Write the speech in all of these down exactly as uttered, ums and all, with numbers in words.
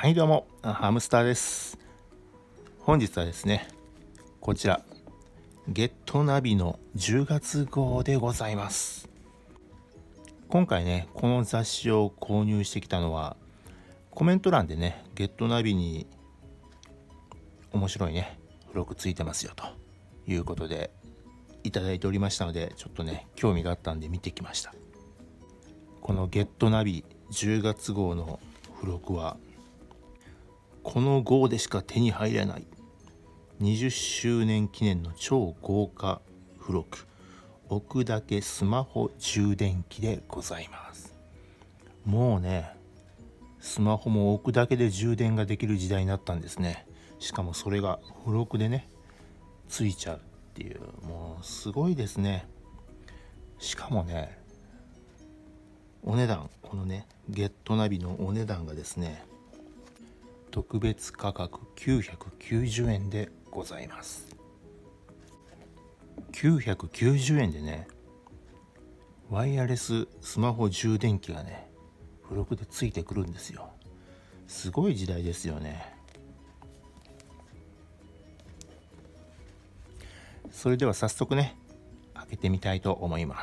はいどうも、ハムスターです。本日はですね、こちらゲットナビのじゅうがつ号でございます。今回ね、この雑誌を購入してきたのは、コメント欄でね、ゲットナビに面白いね付録ついてますよということでいただいておりましたので、ちょっとね興味があったんで見てきました。このゲットナビじゅうがつ号の付録はこの号でしか手に入らないにじゅっしゅうねん記念の超豪華付録、置くだけスマホ充電器でございます。もうね、スマホも置くだけで充電ができる時代になったんですね。しかもそれが付録でねついちゃうっていう、もうすごいですね。しかもね、お値段、このねゲットナビのお値段がですね、特別価格きゅうひゃくきゅうじゅうえんでございます。きゅうひゃくきゅうじゅうえんでね、ワイヤレススマホ充電器がね付録でついてくるんですよ。すごい時代ですよね。それでは早速ね開けてみたいと思います。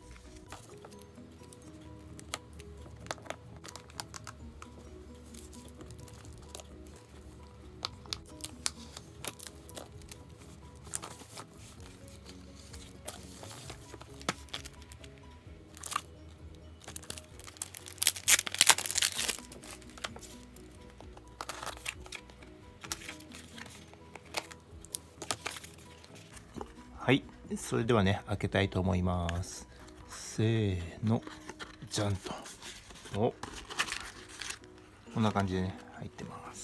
はい、それではね開けたいと思います。せーの、じゃんと。お、こんな感じでね入ってます。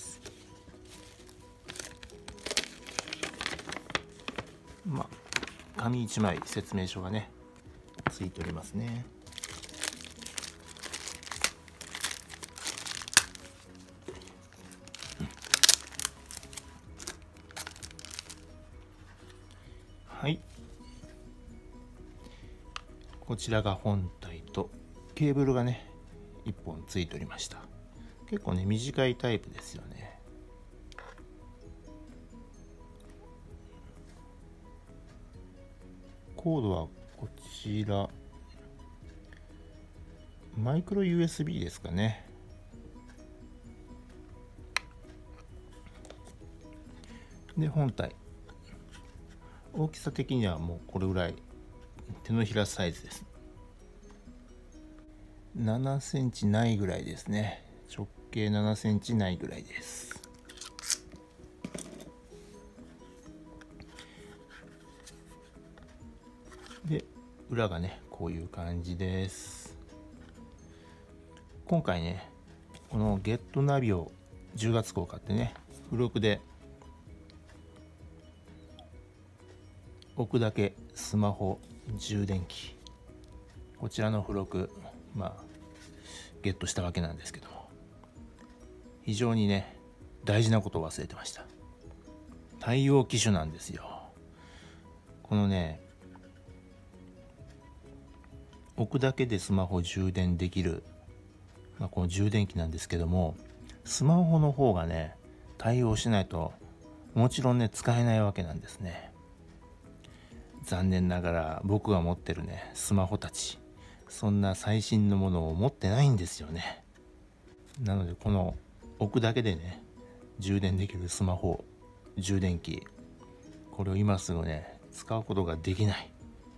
まあ紙いちまい説明書がねついておりますね。はい、こちらが本体とケーブルがねいっぽんついておりました。結構ね短いタイプですよね。コードはこちらマイクロ ユーエスビー ですかね。で本体、大きさ的にはもうこれぐらい、手のひらサイズです。ななセンチないぐらいですね。直径ななセンチないぐらいです。で裏がねこういう感じです。今回ねこのゲットナビをじゅうがつ号買ってね、付録で置くだけスマホ充電器、こちらの付録、まあゲットしたわけなんですけども、非常にね大事なことを忘れてました。対応機種なんですよ。このね置くだけでスマホ充電できる、まあ、この充電器なんですけども、スマホの方がね対応しないともちろんね使えないわけなんですね。残念ながら僕が持ってるねスマホたち、そんな最新のものを持ってないんですよね。なのでこの置くだけでね充電できるスマホ充電器、これを今すぐね使うことができない。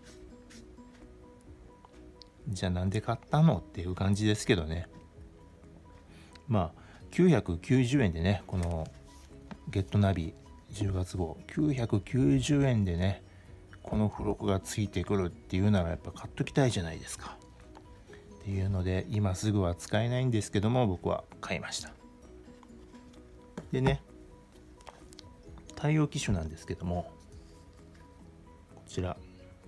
じゃあなんで買ったのっていう感じですけどね。まあきゅうひゃくきゅうじゅうえんでね、このゲットナビじゅうがつ号きゅうひゃくきゅうじゅうえんでねこの付録がついてくるっていうならやっぱ買っときたいじゃないですかっていうので、今すぐは使えないんですけども僕は買いました。でね、対応機種なんですけども、こちら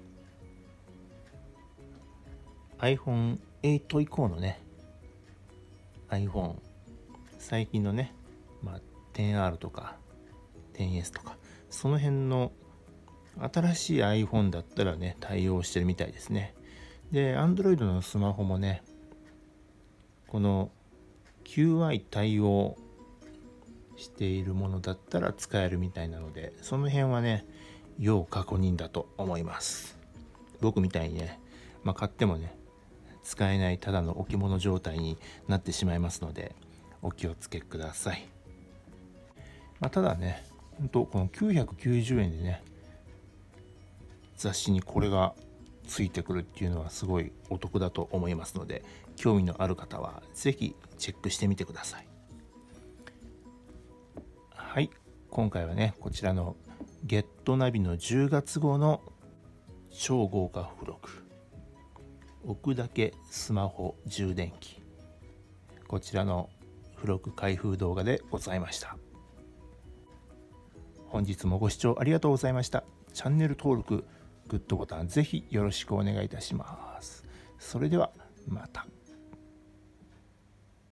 アイフォンエイト 以降のね iPhone、 最近のね、まあ、テンアール とか テンエス とかその辺の新しい iPhone だったらね対応してるみたいですね。で Android のスマホもねこの キューアイ 対応しているものだったら使えるみたいなので、その辺はね要確認だと思います。僕みたいにね、まあ、買ってもね使えないただの置物状態になってしまいますのでお気をつけください。まあ、ただね、本当このきゅうひゃくきゅうじゅうえんでね雑誌にこれがついてくるっていうのはすごいお得だと思いますので、興味のある方は是非チェックしてみてください。はい、今回はねこちらのゲットナビのじゅうがつ号の超豪華付録、置くだけスマホ充電器、こちらの付録開封動画でございました。本日もご視聴ありがとうございました。チャンネル登録、グッドボタンぜひよろしくお願いいたします。それではまた。